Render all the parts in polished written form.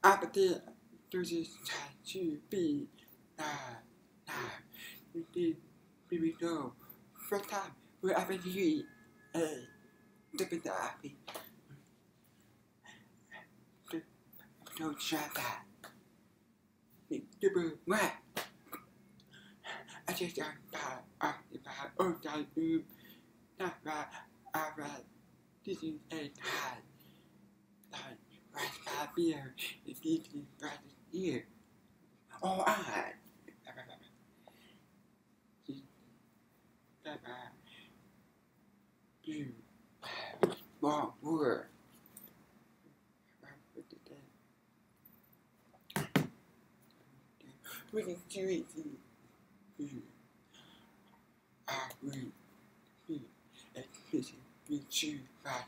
after就是才去避we will go first time we have been doing the happy no try that the what I just got about all time not right this is a time right by beer is easy right here oh I you wrong word we can do it I will be efficient with you but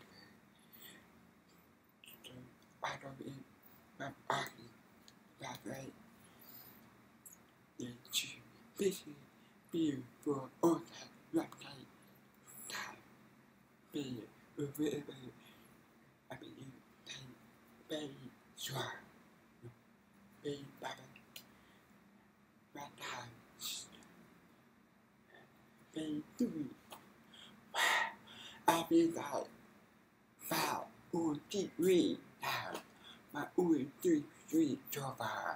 I don't eat my body that way and you busy being for all that right time being available I mean being sure being better right time being doing I mean that vào ưu tiên vị nào mà ưu tiên vị cho bà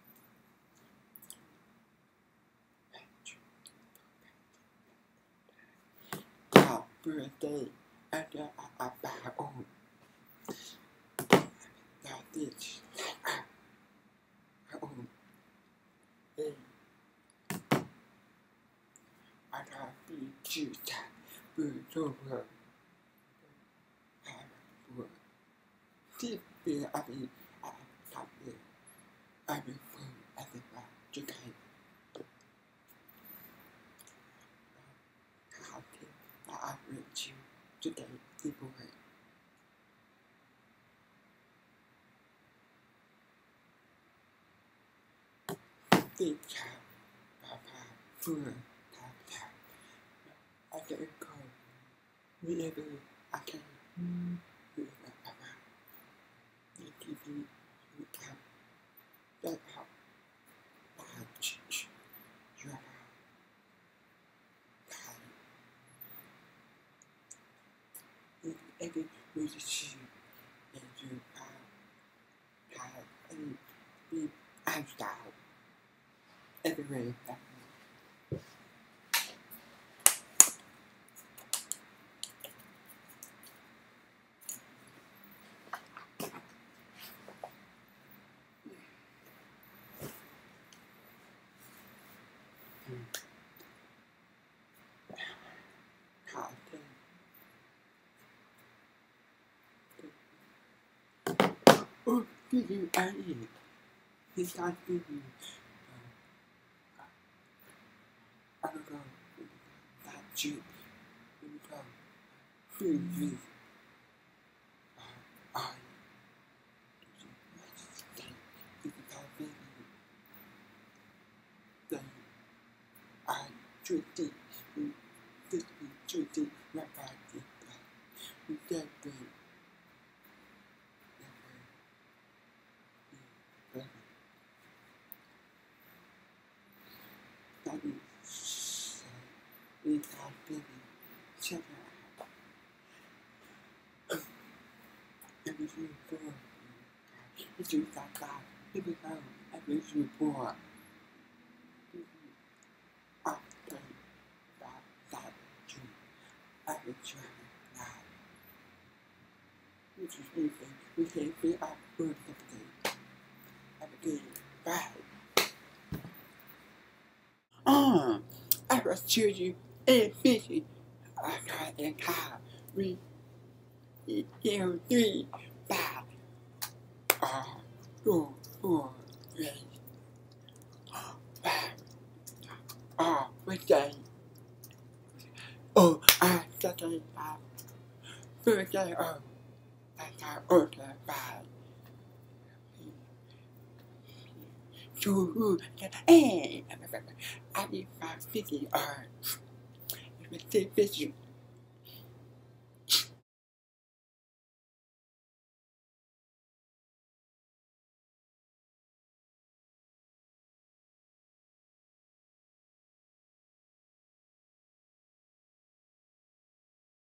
vào birthday ada bà ôn là tiền ôn ada bị chịu trả bữa cho vợที่เป็นอะไรทำเลยอะไรเพิ่มอะไรมาจุดไหนข่าวที่อะไรชิวจุดไหนที่บุ้ยที่ชาวป่าเฟื่องทางชาวอาจจะเป็นคนวิเลเบอร์อาจจะที่ดีครับได้ครับตาชิยาตายเอ็กซ์วิชิเอ็นจูพาตายมีอันดาวเอ็กซ์เรย์ครับที่อยู่ไอ้ที่การที่อยู่อะไรก็ตัดจุดมันก็ฟื้นฟูไอ้ที่การเป็นแต่ไอ้จุดที่จุดที่ระบายที่มันจะเป็นมีการเป็นเช่นไรยังไม่รู้ตัวไม่จุดตาไม่เป็นเราไม่รู้ตัวอัดใจตาจุดอัดใจงานไม่ใช่ไม่ใช่ไม่อัดเปิดกับใจอัดใจไปI was choosing a busy. I got a car. We you 3 5 2 4 3 5 which day? Oh, I got a car. Birthday. Oh, I got order by. To hey, I need my 50 hours. It's a vision.